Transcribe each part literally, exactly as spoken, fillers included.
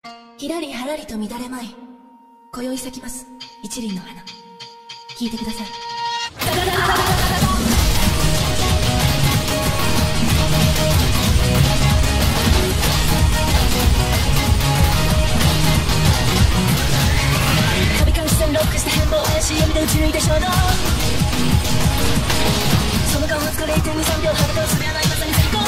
ひらりはらりと乱れまい、今宵咲きます一輪の花。聞いてください。ダダダダダダダダ飛び交う視線ロックして変貌怪しい闇で打ち抜いて衝動、その顔をつか れいてんにさんびょうはるかを滑らないまさに最高。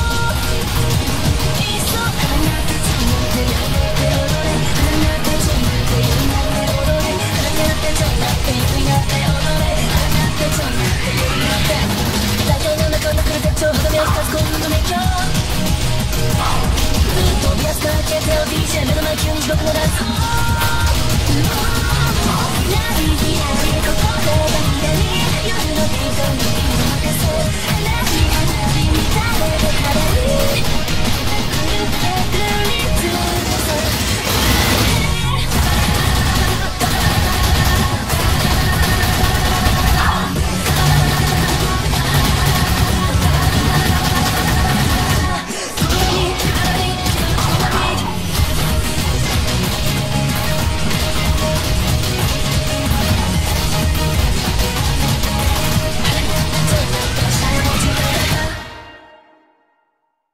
いっそあなたちなんてやめて踊れ、あなたちなんてやめて踊れ、あなたちなんてゆいなって踊れ、あなたちなんてゆいなって代表の中の来る絶頂、肌目を光す今度の熱狂、飛び出すだけ手を ディージェー 目の前急に地獄のダンスホーラビリラビここからが左、夜のビートに任せ、花火花火乱れて肌に狂ってるリズムでさ。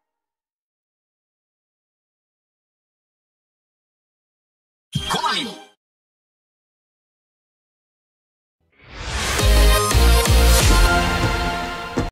こまみ